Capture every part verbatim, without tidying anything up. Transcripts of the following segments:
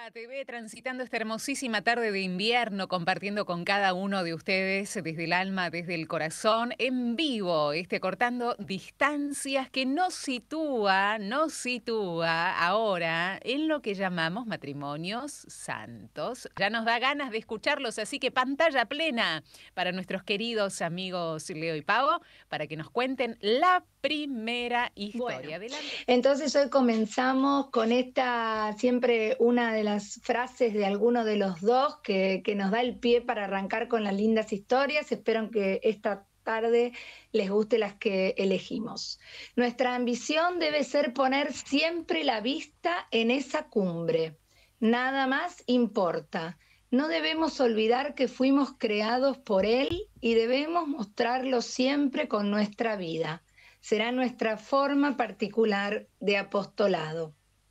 Crónica T V, transitando esta hermosísima tarde de invierno, compartiendo con cada uno de ustedes desde el alma, desde el corazón, en vivo, este, cortando distancias que nos sitúa, nos sitúa ahora en lo que llamamos matrimonios santos. Ya nos da ganas de escucharlos, así que pantalla plena para nuestros queridos amigos Leo y Pavo, para que nos cuenten la primera Bueno, historia. Adelante. entonces hoy comenzamos con esta, siempre una de las frases de alguno de los dos que, que nos da el pie para arrancar con las lindas historias. Espero que esta tarde les guste las que elegimos. Nuestra ambición debe ser poner siempre la vista en esa cumbre. Nada más importa. No debemos olvidar que fuimos creados por Él y debemos mostrarlo siempre con nuestra vida. Será nuestra forma particular de apostolado.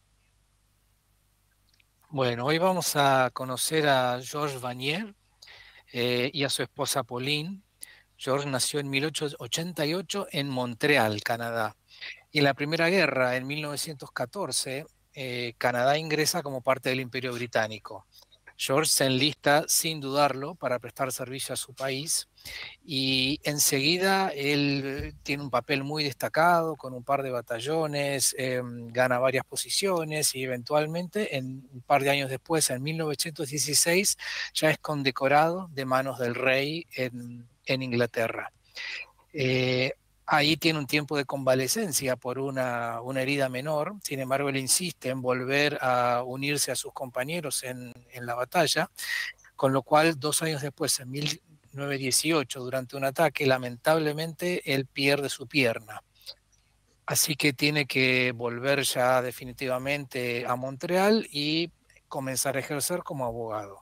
Bueno, hoy vamos a conocer a Georges Vanier eh, y a su esposa Pauline. Georges nació en mil ochocientos ochenta y ocho en Montreal, Canadá. Y en la Primera Guerra, en mil novecientos catorce, eh, Canadá ingresa como parte del Imperio Británico. Georges se enlista sin dudarlo para prestar servicio a su país y enseguida él tiene un papel muy destacado con un par de batallones, eh, gana varias posiciones y eventualmente en un par de años después, en mil novecientos dieciséis, ya es condecorado de manos del rey en, en Inglaterra. Eh, Ahí tiene un tiempo de convalecencia por una, una herida menor, sin embargo él insiste en volver a unirse a sus compañeros en, en la batalla, con lo cual dos años después, en mil novecientos dieciocho, durante un ataque, lamentablemente él pierde su pierna. Así que tiene que volver ya definitivamente a Montreal y comenzar a ejercer como abogado.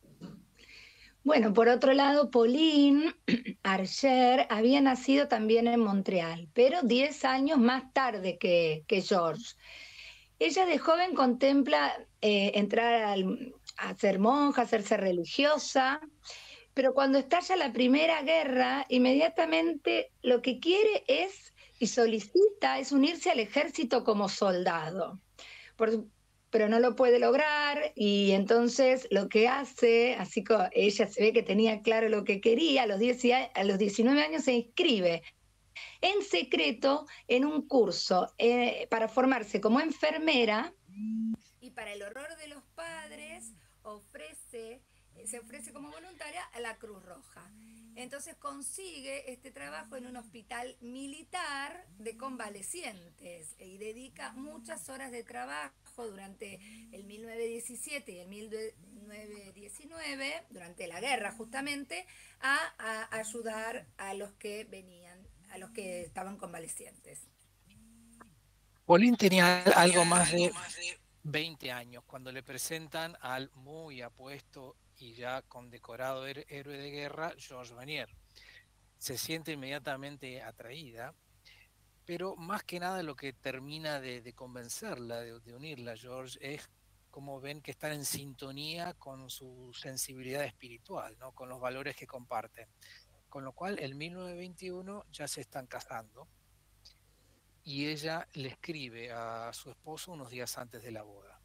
Bueno, por otro lado, Pauline Archer había nacido también en Montreal, pero diez años más tarde que, que George. Ella de joven contempla eh, entrar al, a ser monja, hacerse religiosa, pero cuando estalla la Primera Guerra, inmediatamente lo que quiere es y solicita es unirse al ejército como soldado. Por, pero no lo puede lograr y entonces lo que hace, así que ella se ve que tenía claro lo que quería, a los, diez, a los diecinueve años se inscribe en secreto en un curso eh, para formarse como enfermera y para el horror de los padres ofrece, se ofrece como voluntaria a la Cruz Roja. Entonces consigue este trabajo en un hospital militar de convalecientes y dedica muchas horas de trabajo durante el mil novecientos diecisiete y el mil novecientos diecinueve, durante la guerra justamente, a, a ayudar a los que venían, a los que estaban convalecientes. Pauline tenía algo más de veinte años cuando le presentan al muy apuesto y ya condecorado héroe de guerra, Georges Vanier. Se siente inmediatamente atraída, pero más que nada lo que termina de, de convencerla, de, de unirla a George, es como ven que están en sintonía con su sensibilidad espiritual, ¿no? Con los valores que comparten. Con lo cual, en mil novecientos veintiuno ya se están casando y ella le escribe a su esposo unos días antes de la boda.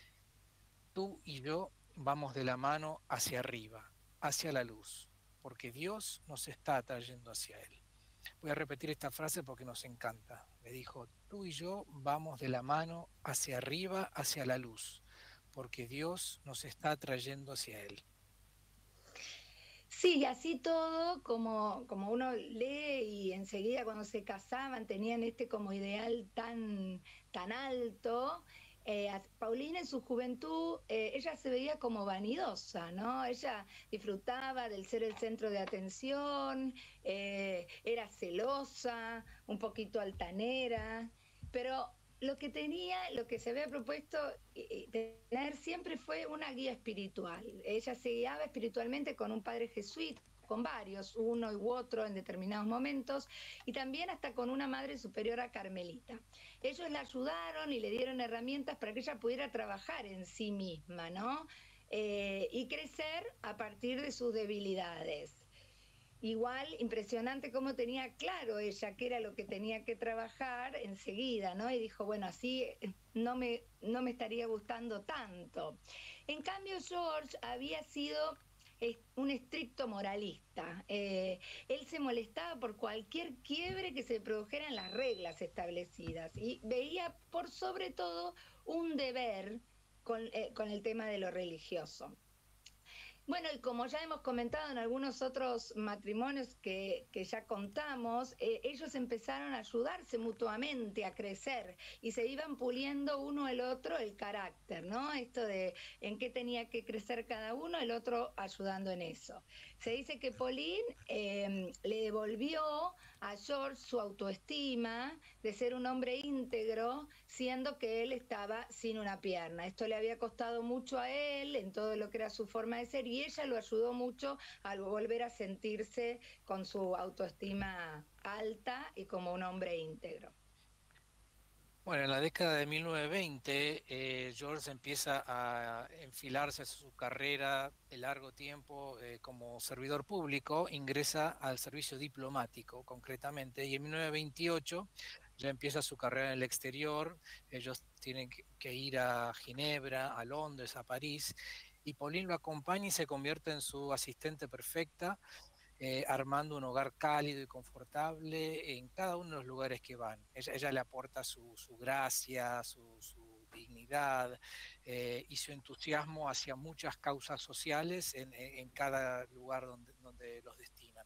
Tú y yo vamos de la mano hacia arriba, hacia la luz, porque Dios nos está atrayendo hacia Él. Voy a repetir esta frase porque nos encanta. Me dijo, tú y yo vamos de la mano hacia arriba, hacia la luz, porque Dios nos está atrayendo hacia Él. Sí, y así todo, como, como uno lee y enseguida cuando se casaban tenían este como ideal tan, tan alto. Eh, Paulina en su juventud, eh, ella se veía como vanidosa, ¿no? Ella disfrutaba del ser el centro de atención, eh, era celosa, un poquito altanera, pero lo que tenía, lo que se había propuesto eh, tener siempre fue una guía espiritual. Ella se guiaba espiritualmente con un padre jesuita, con varios, uno u otro en determinados momentos, y también hasta con una madre superiora carmelita. Ellos la ayudaron y le dieron herramientas para que ella pudiera trabajar en sí misma, ¿no? Eh, y crecer a partir de sus debilidades. Igual, impresionante cómo tenía claro ella qué era lo que tenía que trabajar enseguida, ¿no? Y dijo, bueno, así no me, no me estaría gustando tanto. En cambio, George había sido un estricto moralista. Eh, él se molestaba por cualquier quiebre que se produjera en las reglas establecidas y veía por sobre todo un deber con, eh, con el tema de lo religioso. Bueno, y como ya hemos comentado en algunos otros matrimonios que, que ya contamos, eh, ellos empezaron a ayudarse mutuamente a crecer y se iban puliendo uno el otro el carácter, ¿no? Esto de en qué tenía que crecer cada uno, el otro ayudando en eso. Se dice que Pauline eh, le devolvió a George su autoestima de ser un hombre íntegro, siendo que él estaba sin una pierna. Esto le había costado mucho a él en todo lo que era su forma de ser y ella lo ayudó mucho a volver a sentirse con su autoestima alta y como un hombre íntegro. Bueno, en la década de mil novecientos veinte, eh, George empieza a enfilarse en su carrera de largo tiempo eh, como servidor público, ingresa al servicio diplomático concretamente, y en mil novecientos veintiocho ya empieza su carrera en el exterior. Ellos tienen que, que ir a Ginebra, a Londres, a París, y Pauline lo acompaña y se convierte en su asistente perfecta, eh, armando un hogar cálido y confortable en cada uno de los lugares que van. Ella, ella le aporta su, su gracia, su, su dignidad eh, y su entusiasmo hacia muchas causas sociales en, en cada lugar donde, donde los destinan.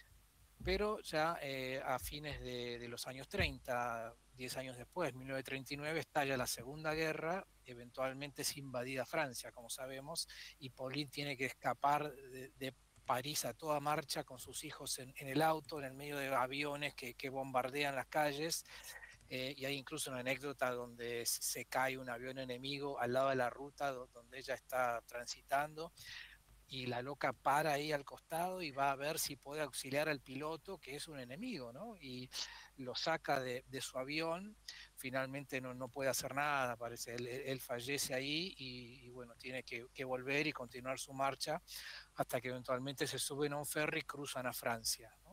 Pero ya eh, a fines de, de los años treinta, diez años después, mil novecientos treinta y nueve, estalla la Segunda Guerra, eventualmente es invadida Francia, como sabemos, y Pauline tiene que escapar de, de París a toda marcha con sus hijos en, en el auto, en el medio de aviones que, que bombardean las calles, eh, y hay incluso una anécdota donde se cae un avión enemigo al lado de la ruta donde ella está transitando, y la loca para ahí al costado y va a ver si puede auxiliar al piloto, que es un enemigo, ¿no? Y lo saca de, de su avión, finalmente no, no puede hacer nada, parece, él, él fallece ahí y, y bueno, tiene que, que volver y continuar su marcha hasta que eventualmente se suben a un ferry y cruzan a Francia, ¿no?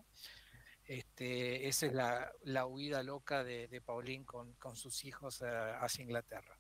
Este, esa es la, la huida loca de, de Pauline con, con sus hijos uh, hacia Inglaterra.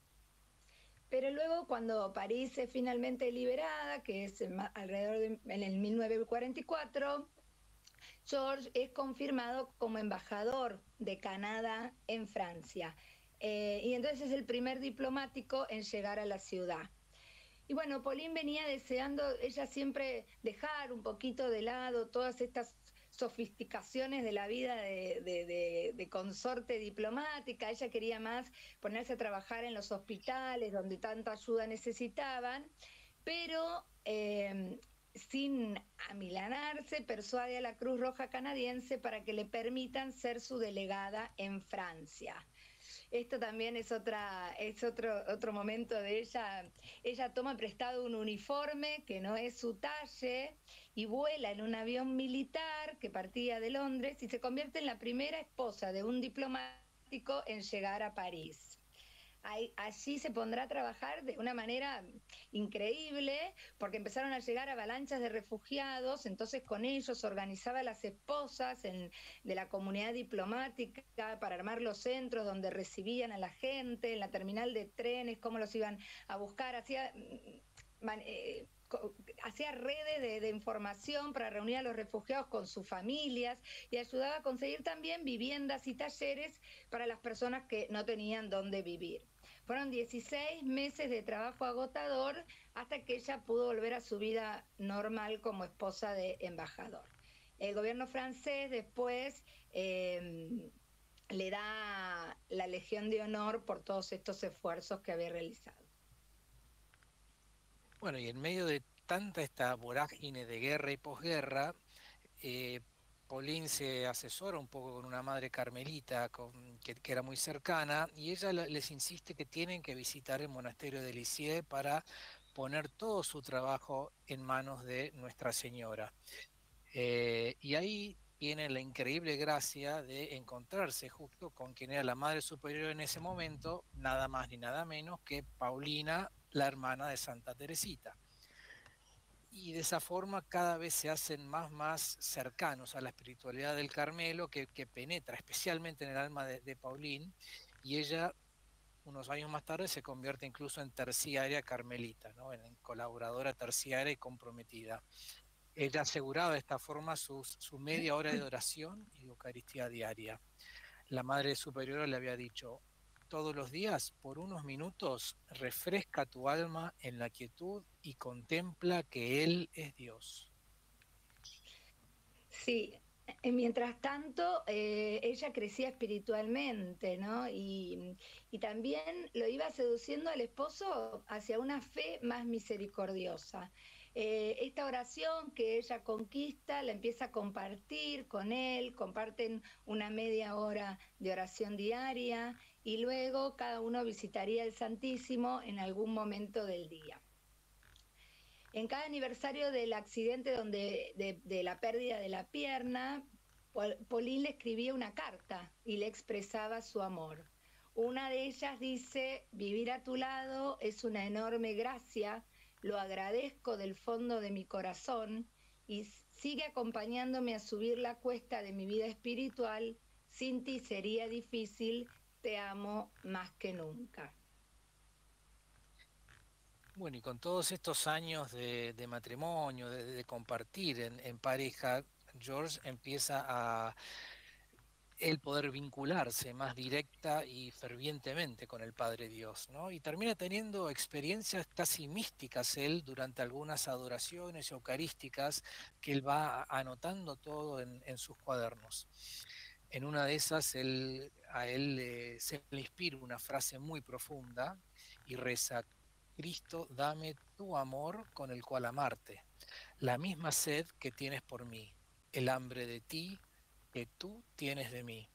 Pero luego cuando París es finalmente liberada, que es alrededor de en el mil novecientos cuarenta y cuatro, George es confirmado como embajador de Canadá en Francia. Eh, y entonces es el primer diplomático en llegar a la ciudad. Y bueno, Pauline venía deseando, ella siempre dejar un poquito de lado todas estas sofisticaciones de la vida de, de, de, de consorte diplomática. Ella quería más ponerse a trabajar en los hospitales donde tanta ayuda necesitaban, pero eh, sin amilanarse, persuade a la Cruz Roja canadiense para que le permitan ser su delegada en Francia. Esto también es otra, es otro, otro momento de ella. Ella toma prestado un uniforme que no es su talle y vuela en un avión militar que partía de Londres y se convierte en la primera esposa de un diplomático en llegar a París. Ahí, allí se pondrá a trabajar de una manera increíble, porque empezaron a llegar avalanchas de refugiados, entonces con ellos organizaba las esposas en, de la comunidad diplomática para armar los centros donde recibían a la gente, en la terminal de trenes, cómo los iban a buscar, hacía... Man, eh, hacía redes de, de información para reunir a los refugiados con sus familias y ayudaba a conseguir también viviendas y talleres para las personas que no tenían dónde vivir. Fueron dieciséis meses de trabajo agotador hasta que ella pudo volver a su vida normal como esposa de embajador. El gobierno francés después eh, le da la Legión de Honor por todos estos esfuerzos que había realizado. Bueno, y en medio de tanta esta vorágine de guerra y posguerra, eh, Pauline se asesora un poco con una madre carmelita con, que, que era muy cercana, y ella les insiste que tienen que visitar el monasterio de Lisieux para poner todo su trabajo en manos de Nuestra Señora. Eh, y ahí tiene la increíble gracia de encontrarse justo con quien era la madre superior en ese momento, nada más ni nada menos que Paulina, la hermana de Santa Teresita. y de esa forma cada vez se hacen más, más cercanos a la espiritualidad del Carmelo, que, que penetra especialmente en el alma de, de Pauline, y ella unos años más tarde se convierte incluso en terciaria carmelita, ¿no? En colaboradora terciaria y comprometida. Ella aseguraba de esta forma su, su media hora de oración y Eucaristía diaria. La Madre Superiora le había dicho: todos los días, por unos minutos, refresca tu alma en la quietud y contempla que Él es Dios. Sí, eh, mientras tanto, eh, ella crecía espiritualmente, ¿no? Y, y también lo iba seduciendo al esposo hacia una fe más misericordiosa. Eh, esta oración que ella conquista la empieza a compartir con él, comparten una media hora de oración diaria y luego cada uno visitaría el Santísimo en algún momento del día. En cada aniversario del accidente donde, de, de la pérdida de la pierna, Pauline le escribía una carta y le expresaba su amor. Una de ellas dice: vivir a tu lado es una enorme gracia, lo agradezco del fondo de mi corazón y sigue acompañándome a subir la cuesta de mi vida espiritual. Sin ti sería difícil, te amo más que nunca. Bueno, y con todos estos años de, de matrimonio, de, de compartir en, en pareja, George empieza a él poder vincularse más directa y fervientemente con el Padre Dios, ¿no? Y termina teniendo experiencias casi místicas él durante algunas adoraciones eucarísticas que él va anotando todo en, en sus cuadernos. En una de esas, él, a él eh, se le inspira una frase muy profunda y reza: Cristo, dame tu amor con el cual amarte, la misma sed que tienes por mí, el hambre de ti que tú tienes de mí.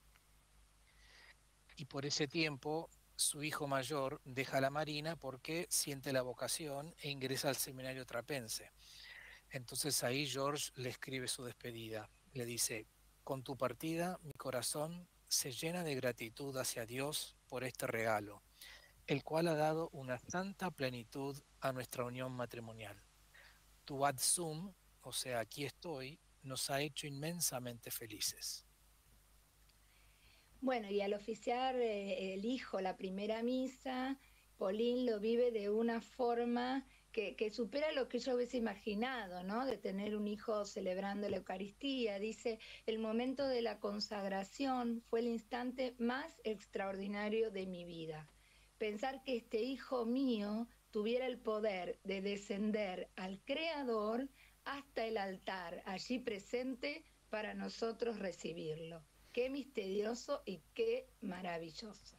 Y por ese tiempo, su hijo mayor deja la marina porque siente la vocación e ingresa al seminario trapense. Entonces ahí George le escribe su despedida. Le dice: con tu partida, mi corazón se llena de gratitud hacia Dios por este regalo, el cual ha dado una santa plenitud a nuestra unión matrimonial. Tu ad sum, o sea, aquí estoy, nos ha hecho inmensamente felices. Bueno, y al oficiar eh, el hijo la primera misa, Pauline lo vive de una forma que, que supera lo que yo hubiese imaginado, ¿no? De tener un hijo celebrando la Eucaristía. Dice: el momento de la consagración fue el instante más extraordinario de mi vida. Pensar que este hijo mío tuviera el poder de descender al Creador hasta el altar, allí presente para nosotros recibirlo. Qué misterioso y qué maravilloso.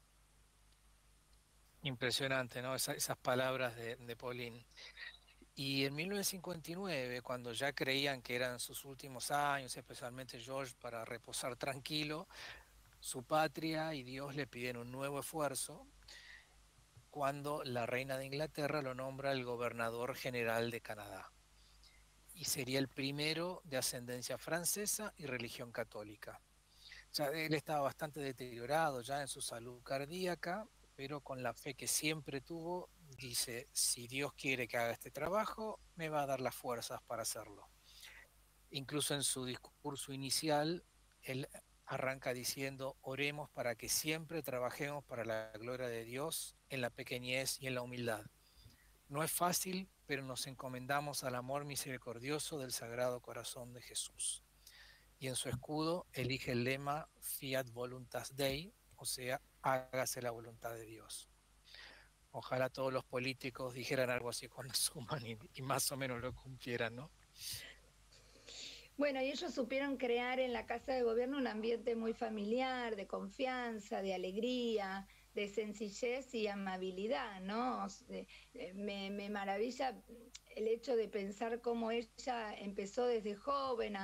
Impresionante, ¿no? Esa- esas palabras de, de Pauline. Y en mil novecientos cincuenta y nueve, cuando ya creían que eran sus últimos años, especialmente George, para reposar tranquilo, su patria y Dios le piden un nuevo esfuerzo cuando la reina de Inglaterra lo nombra el gobernador general de Canadá. Y sería el primero de ascendencia francesa y religión católica. O sea, él estaba bastante deteriorado ya en su salud cardíaca, pero con la fe que siempre tuvo, dice: si Dios quiere que haga este trabajo, me va a dar las fuerzas para hacerlo. Incluso en su discurso inicial, él arranca diciendo: oremos para que siempre trabajemos para la gloria de Dios en la pequeñez y en la humildad. No es fácil, pero nos encomendamos al amor misericordioso del Sagrado Corazón de Jesús. Y en su escudo elige el lema Fiat Voluntas Dei, o sea, hágase la voluntad de Dios. Ojalá todos los políticos dijeran algo así cuando suman y, y más o menos lo cumplieran, ¿no? Bueno, y ellos supieron crear en la Casa de Gobierno un ambiente muy familiar, de confianza, de alegría, de sencillez y amabilidad, ¿no? Me, me maravilla el hecho de pensar cómo ella empezó desde joven a,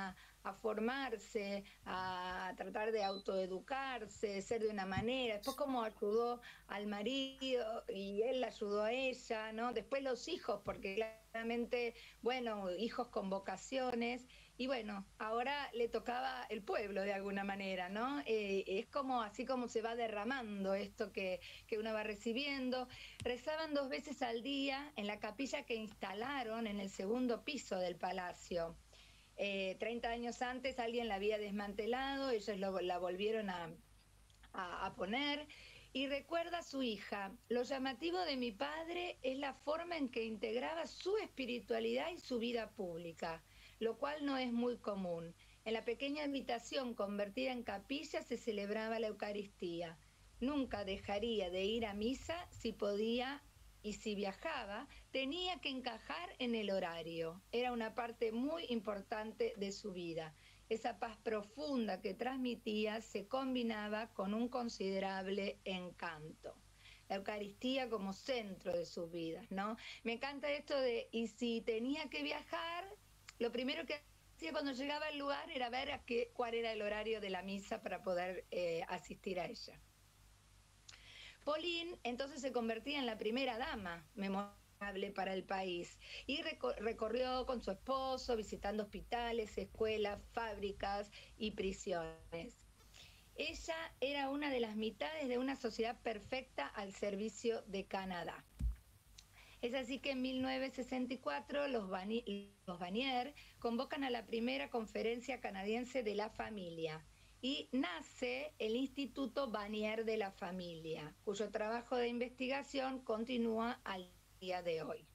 a formarse, a tratar de autoeducarse, ser de una manera, después cómo ayudó al marido y él la ayudó a ella, ¿no? Después los hijos, porque claramente, bueno, hijos con vocaciones, y bueno, ahora le tocaba el pueblo de alguna manera, ¿no? Eh, es como así como se va derramando esto que, que uno va recibiendo. Rezaban dos veces al día en la capilla que instalaron en el segundo piso del palacio. Eh, treinta años antes alguien la había desmantelado, ellos lo, la volvieron a, a, a poner. Y recuerda a su hija, lo llamativo de mi padre es la forma en que integraba su espiritualidad y su vida pública, lo cual no es muy común. En la pequeña habitación convertida en capilla se celebraba la Eucaristía. Nunca dejaría de ir a misa si podía, y si viajaba, tenía que encajar en el horario. Era una parte muy importante de su vida. Esa paz profunda que transmitía se combinaba con un considerable encanto. La Eucaristía como centro de sus vidas, ¿no? Me encanta esto de, y si tenía que viajar, lo primero que hacía cuando llegaba al lugar era ver a qué, cuál era el horario de la misa para poder eh, asistir a ella. Pauline entonces se convertía en la primera dama memorable para el país y recorrió con su esposo visitando hospitales, escuelas, fábricas y prisiones. Ella era una de las mitades de una sociedad perfecta al servicio de Canadá. Es así que en mil novecientos sesenta y cuatro los, los Vanier convocan a la primera conferencia canadiense de la familia y nace el Instituto Vanier de la Familia, cuyo trabajo de investigación continúa al día de hoy.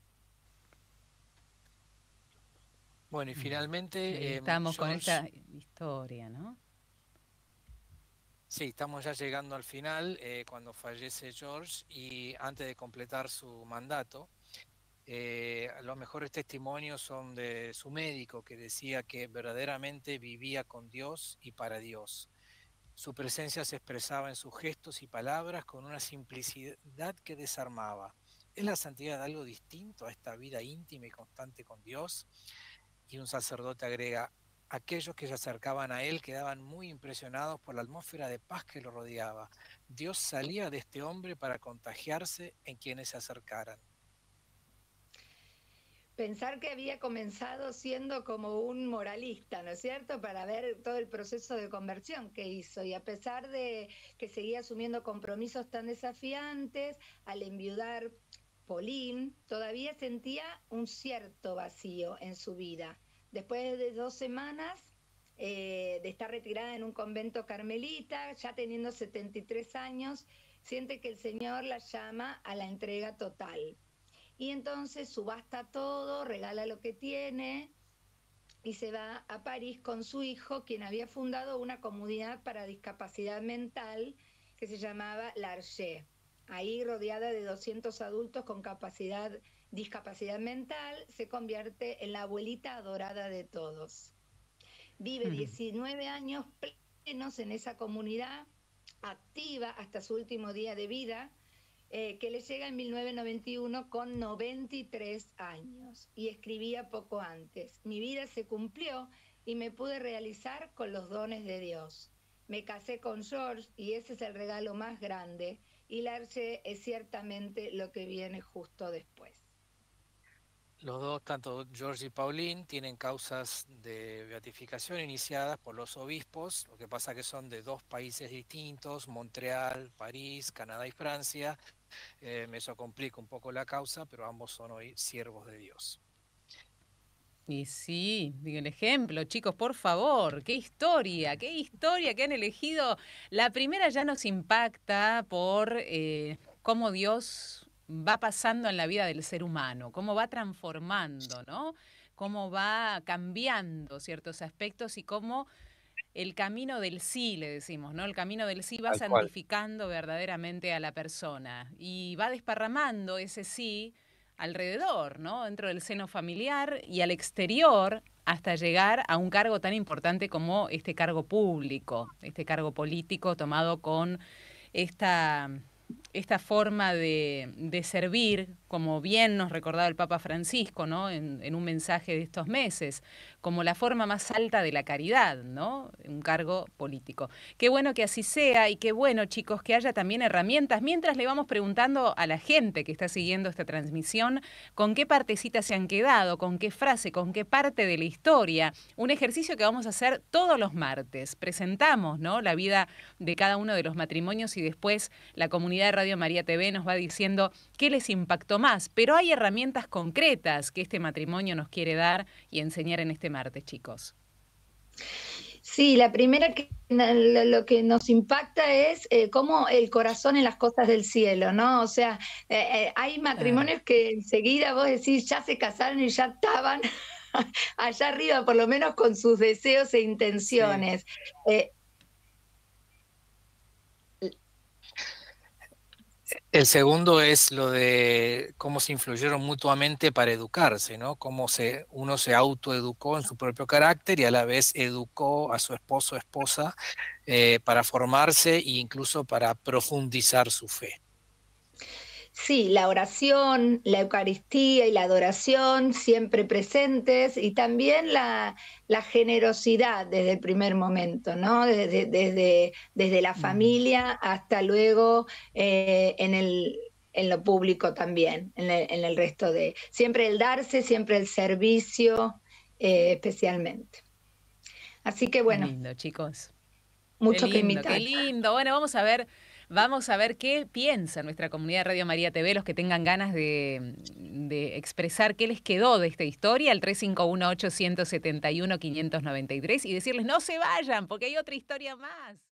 Bueno, y finalmente... Eh, estamos George, con esta historia, ¿no? Sí, estamos ya llegando al final, eh, cuando fallece George, y antes de completar su mandato, eh, los mejores testimonios son de su médico, que decía que verdaderamente vivía con Dios y para Dios. Su presencia se expresaba en sus gestos y palabras con una simplicidad que desarmaba. ¿Es la santidad algo distinto a esta vida íntima y constante con Dios? Y un sacerdote agrega: aquellos que se acercaban a él quedaban muy impresionados por la atmósfera de paz que lo rodeaba. Dios salía de este hombre para contagiarse en quienes se acercaran. Pensar que había comenzado siendo como un moralista, ¿no es cierto?, para ver todo el proceso de conversión que hizo, y a pesar de que seguía asumiendo compromisos tan desafiantes, al enviudar Pauline, todavía sentía un cierto vacío en su vida. Después de dos semanas eh, de estar retirada en un convento carmelita, ya teniendo setenta y tres años, siente que el Señor la llama a la entrega total. Y entonces subasta todo, regala lo que tiene y se va a París con su hijo, quien había fundado una comunidad para discapacidad mental que se llamaba L'Arche. Ahí, rodeada de doscientos adultos con capacidad, discapacidad mental, se convierte en la abuelita adorada de todos. Vive diecinueve años plenos en esa comunidad, activa hasta su último día de vida, Eh, que le llega en mil novecientos noventa y uno con noventa y tres años, y escribía poco antes: mi vida se cumplió y me pude realizar con los dones de Dios. Me casé con George y ese es el regalo más grande, y L'Arche es ciertamente lo que viene justo después. Los dos, tanto George y Pauline, tienen causas de beatificación iniciadas por los obispos, lo que pasa que son de dos países distintos, Montreal, París, Canadá y Francia. Eh, eso complica un poco la causa, pero ambos son hoy siervos de Dios. Y sí, digo el ejemplo, chicos, por favor, qué historia, qué historia que han elegido. La primera ya nos impacta por eh, cómo Dios va pasando en la vida del ser humano, cómo va transformando, ¿no? Cómo va cambiando ciertos aspectos y cómo el camino del sí, le decimos, ¿no? El camino del sí va santificando verdaderamente a la persona y va desparramando ese sí alrededor, ¿no? Dentro del seno familiar y al exterior, hasta llegar a un cargo tan importante como este cargo público, este cargo político tomado con esta, esta forma de, de servir como bien nos recordaba el Papa Francisco, ¿no? En, en un mensaje de estos meses, como la forma más alta de la caridad, ¿no? Un cargo político. Qué bueno que así sea y qué bueno, chicos, que haya también herramientas. Mientras le vamos preguntando a la gente que está siguiendo esta transmisión, con qué partecita se han quedado, con qué frase, con qué parte de la historia. Un ejercicio que vamos a hacer todos los martes. Presentamos, ¿no?, la vida de cada uno de los matrimonios y después la comunidad de Radio María T V nos va diciendo qué les impactó más. Pero hay herramientas concretas que este matrimonio nos quiere dar y enseñar en este martes, chicos. Sí, la primera que lo, lo que nos impacta es eh, cómo el corazón en las cosas del cielo, ¿no? O sea, eh, eh, hay matrimonios que enseguida vos decís, ya se casaron y ya estaban allá arriba, por lo menos con sus deseos e intenciones. Sí. Eh, El segundo es lo de cómo se influyeron mutuamente para educarse, ¿no? Cómo se, uno se autoeducó en su propio carácter y a la vez educó a su esposo o esposa eh, para formarse e incluso para profundizar su fe. Sí, la oración, la Eucaristía y la adoración siempre presentes, y también la, la generosidad desde el primer momento, ¿no? Desde, desde, desde la familia hasta luego eh, en, el, en lo público también, en el, en el resto de... Siempre el darse, siempre el servicio, eh, especialmente. Así que bueno. Qué lindo, chicos. Mucho qué que lindo, imitar. Qué lindo. Bueno, vamos a ver... Vamos a ver qué piensa nuestra comunidad de Radio María T V, los que tengan ganas de, de expresar qué les quedó de esta historia, al tres cinco uno, ocho siete uno, cinco nueve tres, y decirles no se vayan porque hay otra historia más.